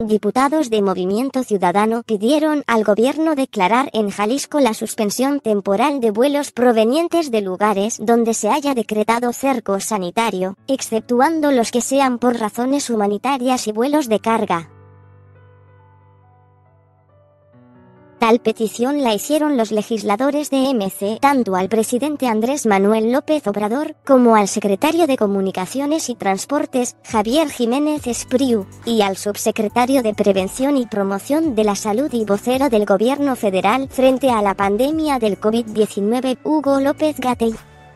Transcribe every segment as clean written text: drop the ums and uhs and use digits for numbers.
Diputados de Movimiento Ciudadano pidieron al gobierno declarar en Jalisco la suspensión temporal de vuelos provenientes de lugares donde se haya decretado cerco sanitario, exceptuando los que sean por razones humanitarias y vuelos de carga. Tal petición la hicieron los legisladores de MC tanto al presidente Andrés Manuel López Obrador como al secretario de Comunicaciones y Transportes, Javier Jiménez Espriu, y al subsecretario de Prevención y Promoción de la Salud y vocero del Gobierno federal frente a la pandemia del COVID-19, Hugo López-Gatell.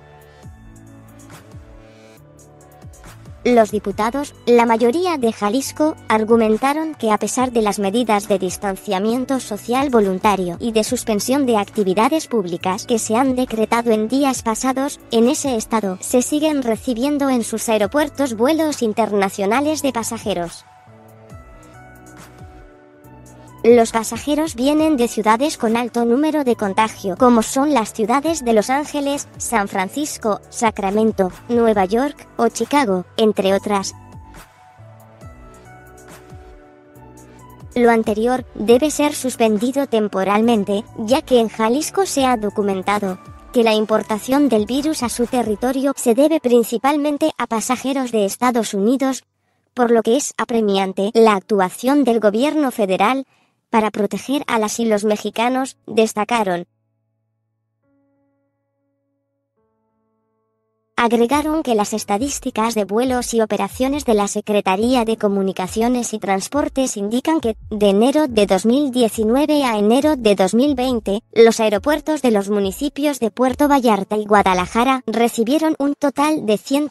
Los diputados, la mayoría de Jalisco, argumentaron que a pesar de las medidas de distanciamiento social voluntario y de suspensión de actividades públicas que se han decretado en días pasados, en ese estado se siguen recibiendo en sus aeropuertos vuelos internacionales de pasajeros. Los pasajeros vienen de ciudades con alto número de contagio, como son las ciudades de Los Ángeles, San Francisco, Sacramento, Nueva York o Chicago, entre otras. Lo anterior debe ser suspendido temporalmente, ya que en Jalisco se ha documentado que la importación del virus a su territorio se debe principalmente a pasajeros de Estados Unidos, por lo que es apremiante la actuación del gobierno federal para proteger a las y los mexicanos, destacaron. Agregaron que las estadísticas de vuelos y operaciones de la Secretaría de Comunicaciones y Transportes indican que, de enero de 2019 a enero de 2020, los aeropuertos de los municipios de Puerto Vallarta y Guadalajara recibieron un total de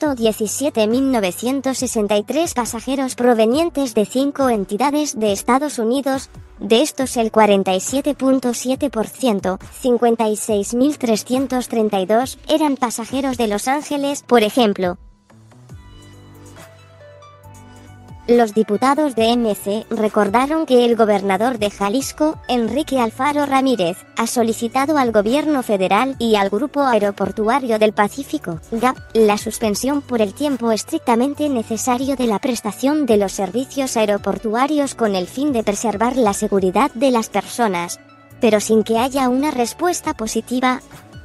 117.963 pasajeros provenientes de 5 entidades de Estados Unidos. De estos el 47.7%, 56.332, eran pasajeros de Los Ángeles, por ejemplo. Los diputados de MC recordaron que el gobernador de Jalisco, Enrique Alfaro Ramírez, ha solicitado al gobierno federal y al Grupo Aeroportuario del Pacífico, GAP, la suspensión por el tiempo estrictamente necesario de la prestación de los servicios aeroportuarios con el fin de preservar la seguridad de las personas, pero sin que haya una respuesta positiva.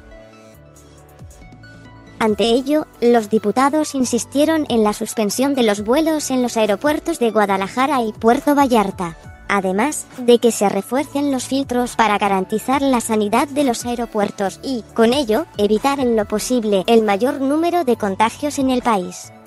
Ante ello, los diputados insistieron en la suspensión de los vuelos en los aeropuertos de Guadalajara y Puerto Vallarta, además de que se refuercen los filtros para garantizar la sanidad de los aeropuertos y, con ello, evitar en lo posible el mayor número de contagios en el país.